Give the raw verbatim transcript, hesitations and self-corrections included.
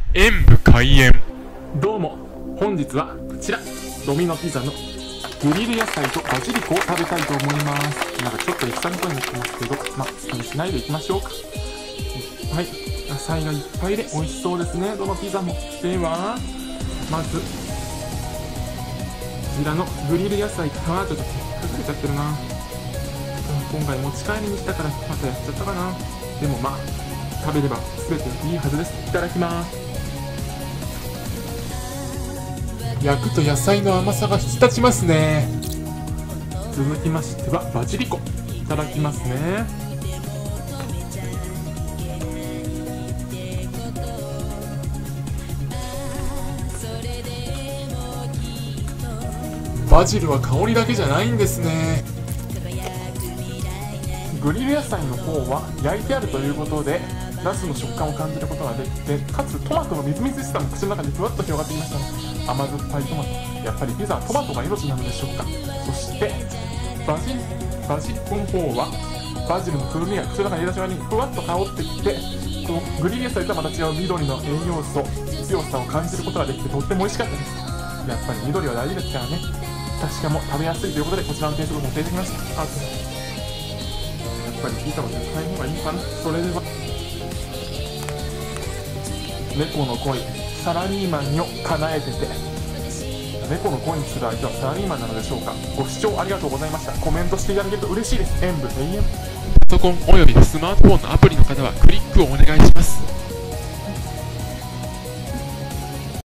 演武開演。 どうも、本日はこちらドミノピザのグリル野菜とバジリコを食べたいと思います。なんかちょっと戦っぽいになってますけど、まあ気にしないでいきましょうか。はい、野菜がいっぱいで美味しそうですね、どのピザも。ではまずこちらのグリル野菜か。ちょっと崩れちゃってるな。今回持ち帰りにしたからまたやっちゃったかな。でもまあ食べれば全ていいはずです。いただきます。焼くと野菜の甘さが引き立ちますね。続きましてはバジリコ、いただきますね。バジルは香りだけじゃないんですね。グリル野菜の方は焼いてあるということでナスの食感を感じることができて、かつトマトのみずみずしさも口の中にふわっと広がってきましたね。甘酸っぱいトマト、やっぱりピザはトマトが命なのでしょうか。そしてバジバジコの方はバジルの風味が口の中に入れた瞬間にふわっと香ってきて、このグリル野菜とはまた違う緑の栄養素、強さを感じることができてとっても美味しかったです。やっぱり緑は大事ですからね。しかも食べやすいということでこちらの定食も持っていただきました。あとやっぱりピザは絶対の方がいいのかな。それでは猫の恋、サラリーマンを叶えてて、猫の恋にする相手はサラリーマンなのでしょうか。ご視聴ありがとうございました。コメントしていただけると嬉しいです。演武永遠。 パソコンおよびスマートフォンのアプリの方はクリックをお願いします。